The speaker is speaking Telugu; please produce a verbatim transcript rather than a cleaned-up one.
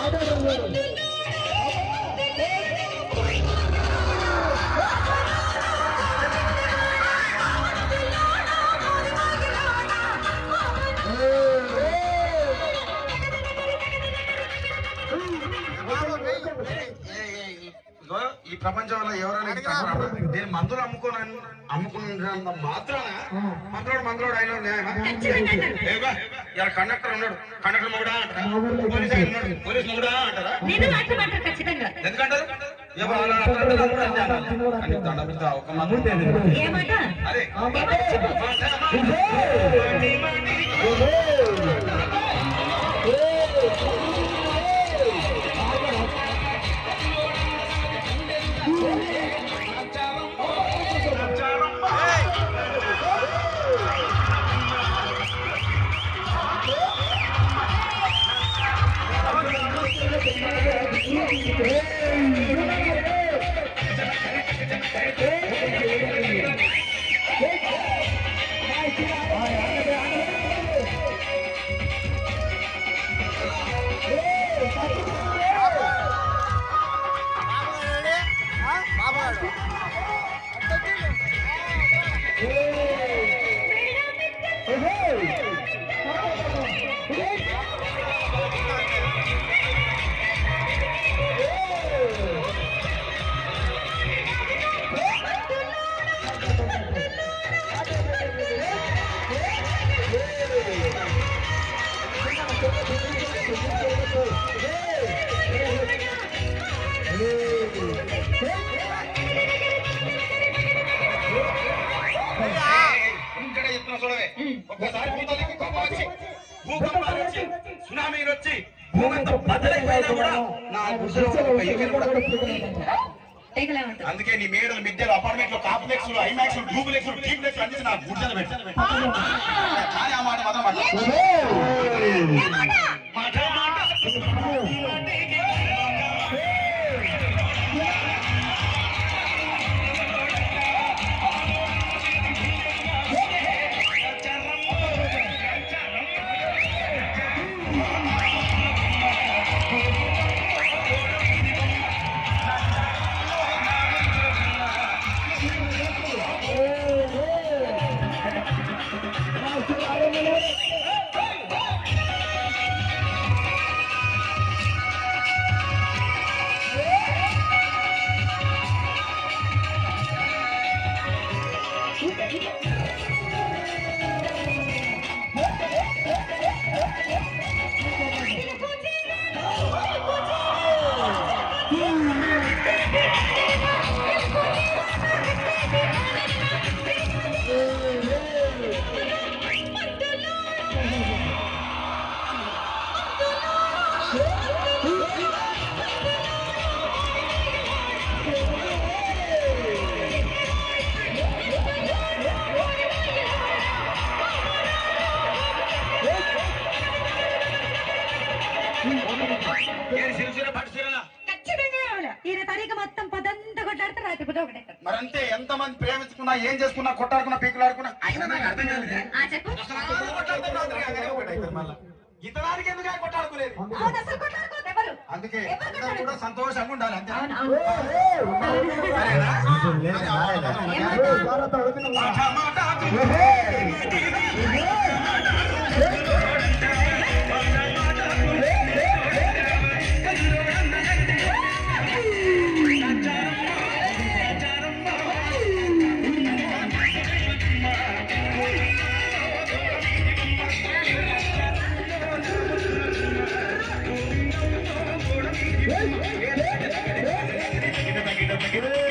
ఈ ప్రపంచంలో ఎవరైనా నేను మందులు అమ్ముకోను అమ్ముకున్న మాత్రాన మందులోడు మందులోడు అయిన ఇలా కండక్టర్ ఉన్నాడు కండక్టర్ మొగుడా అంటారా పోలీసు ఉన్నాడు పోలీసు మొగుడా అంటారా ఎందుకంటారు ఒక మందు అదే ఒక్కసారి భూకంపాలు వచ్చి సునామీలు వచ్చి భూమంతా బద్దలైపోయినా కూడా నా అందుకే నీ మేడలు మిద్దెలు అపార్ట్మెంట్లు కాంప్లెక్స్లు ఐమాక్స్ డూప్లెక్స్ డీప్లెక్స్ అన్ని నా గుర్జలు పెట్టాను కానీ ఆ మాట మాత్రం మరంతే ఎంతమంది ప్రేమించుకున్నా ఏం చేసుకున్నా కొట్టాడుకున్నా పీకులాడుకున్నా అయినా నాకు అర్థం కాలేదు ఇంతదానికి ఎందుకు కొట్టాడుకోలేదు అందుకే కూడా సంతోషంగా ఉండాలి అంతే Get it.